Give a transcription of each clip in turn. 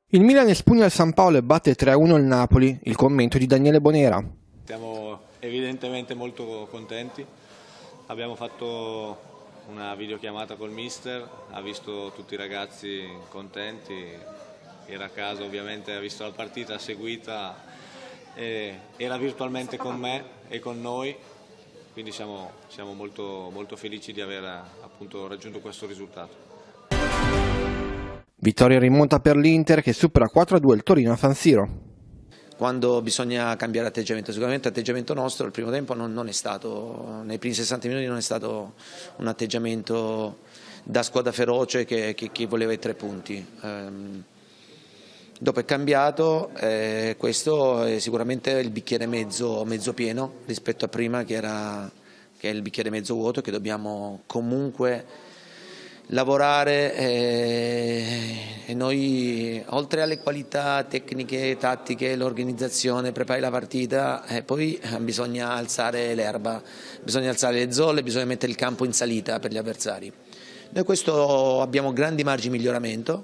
Il Milan espugna il San Paolo e batte 3-1 il Napoli, il commento di Daniele Bonera. Siamo evidentemente molto contenti, abbiamo fatto una videochiamata col mister, ha visto tutti i ragazzi contenti, era a casa ovviamente, ha visto la partita seguita, era virtualmente con me e con noi, quindi siamo molto felici di aver appunto raggiunto questo risultato. Vittoria in rimonta per l'Inter che supera 4-2 il Torino a San Siro. Quando bisogna cambiare atteggiamento, sicuramente l'atteggiamento nostro il primo tempo non è stato, nei primi 60 minuti non è stato un atteggiamento da squadra feroce che voleva i 3 punti. Dopo è cambiato, questo è sicuramente il bicchiere mezzo pieno rispetto a prima che è il bicchiere mezzo vuoto, che dobbiamo comunque lavorare e noi, oltre alle qualità tecniche, tattiche, l'organizzazione, prepari la partita, poi bisogna alzare l'erba, bisogna alzare le zolle, bisogna mettere il campo in salita per gli avversari. Noi questo abbiamo grandi margini di miglioramento.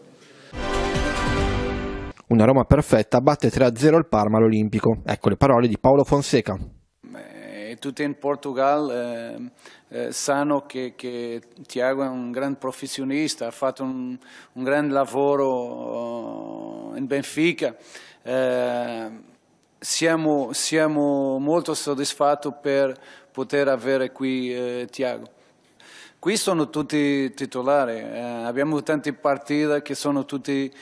Una Roma perfetta batte 3-0 il Parma all'Olimpico. Ecco le parole di Paulo Fonseca. Tutti in Portogallo sanno che Thiago è un gran professionista, ha fatto un gran lavoro in Benfica. Siamo molto soddisfatti per poter avere qui Thiago. Qui sono tutti titolari, abbiamo tante partite che sono tutti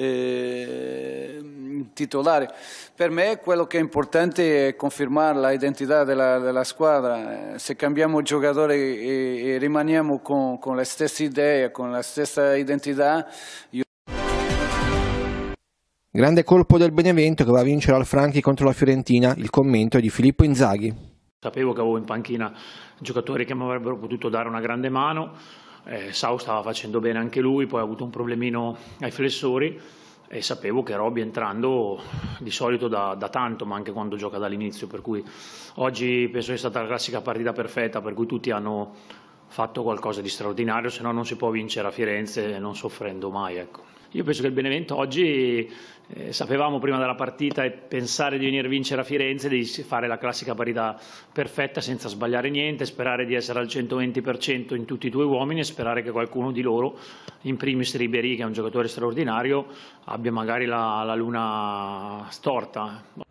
titolari. Per me quello che è importante è confermare l'identità della squadra. Se cambiamo giocatori e rimaniamo con la stessa idea, con la stessa identità. Grande colpo del Benevento che va a vincere al Franchi contro la Fiorentina, il commento è di Filippo Inzaghi. Sapevo che avevo in panchina giocatori che mi avrebbero potuto dare una grande mano, Sau stava facendo bene anche lui, poi ha avuto un problemino ai flessori e sapevo che Robby entrando di solito da tanto, ma anche quando gioca dall'inizio, per cui oggi penso che sia stata la classica partita perfetta, per cui tutti hanno fatto qualcosa di straordinario, se no non si può vincere a Firenze non soffrendo mai, ecco. Io penso che il Benevento oggi, sapevamo prima della partita, e pensare di venire a vincere a Firenze, di fare la classica partita perfetta senza sbagliare niente, sperare di essere al 120% in tutti i 2 uomini e sperare che qualcuno di loro, in primis Ribéry che è un giocatore straordinario, abbia magari la luna storta.